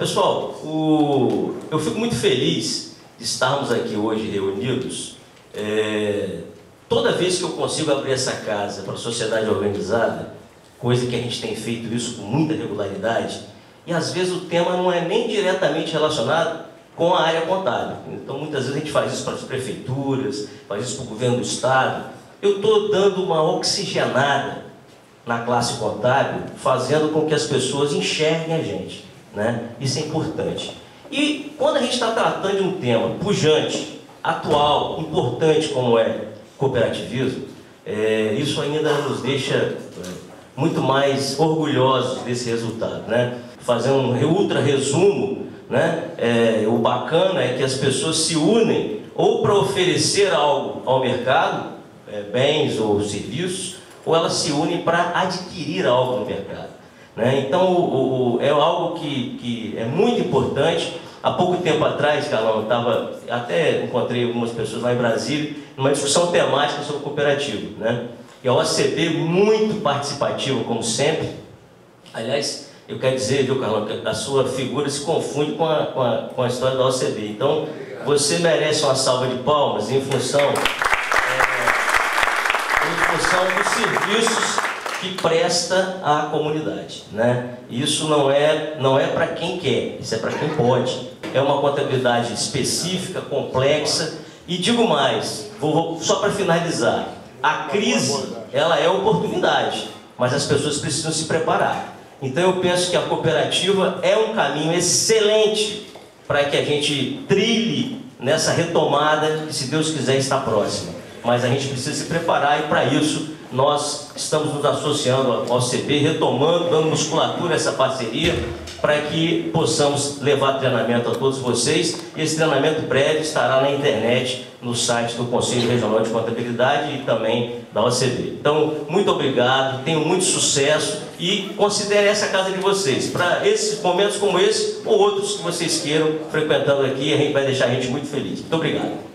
Pessoal, eu fico muito feliz de estarmos aqui hoje reunidos. Toda vez que eu consigo abrir essa casa para a sociedade organizada, coisa que a gente tem feito isso com muita regularidade, e às vezes o tema não é nem diretamente relacionado com a área contábil. Então muitas vezes a gente faz isso para as prefeituras, faz isso para o governo do estado. Eu estou dando uma oxigenada na classe contábil, fazendo com que as pessoas enxerguem a gente, né? Isso é importante. E quando a gente está tratando de um tema pujante, atual, importante como é cooperativismo, isso ainda nos deixa muito mais orgulhosos desse resultado, né? Fazendo um ultra resumo, né? O bacana é que as pessoas se unem ou para oferecer algo ao mercado, bens ou serviços, ou elas se unem para adquirir algo no mercado, né? Então é algo que é muito importante. Há pouco tempo atrás, Carlão, até encontrei algumas pessoas lá em Brasília, numa discussão temática sobre cooperativa, né? E a OCB muito participativa, como sempre. Aliás, eu quero dizer, viu, Carlão, que a sua figura se confunde com a história da OCB. Então, você merece uma salva de palmas em função dos serviços que presta à comunidade, né? Isso não é para quem quer, isso é para quem pode. É uma contabilidade específica, complexa, e digo mais, só para finalizar, a crise, ela é oportunidade, mas as pessoas precisam se preparar. Então eu penso que a cooperativa é um caminho excelente para que a gente trilhe nessa retomada que, se Deus quiser, está próxima. Mas a gente precisa se preparar, e para isso nós estamos nos associando ao OCB, retomando, dando musculatura a essa parceria, para que possamos levar treinamento a todos vocês. E esse treinamento breve estará na internet, no site do Conselho Regional de Contabilidade e também da OCB. Então, muito obrigado, tenham muito sucesso e considerem essa casa de vocês, para esses momentos como esse ou outros que vocês queiram frequentando aqui. A gente vai deixar a gente muito feliz. Muito obrigado.